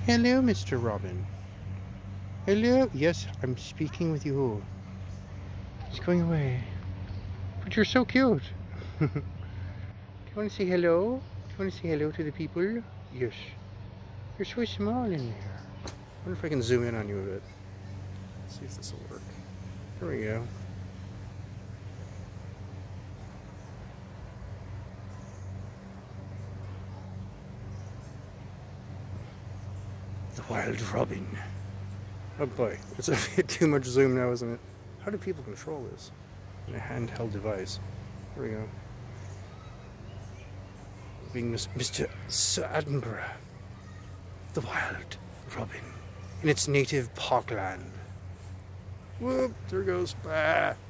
Hello, Mr. Robin. Hello? Yes, I'm speaking with you. He's going away. But you're so cute. Do you want to say hello? Do you want to say hello to the people? Yes. You're so small in there. I wonder if I can zoom in on you a bit. See if this will work. There we go. The Wild Robin. Oh boy, it's a bit too much zoom now, isn't it? How do people control this in a handheld device? Here we go. Being Mr. Sir Attenborough. The Wild Robin. In its native parkland. Whoop, there it goes. Ah.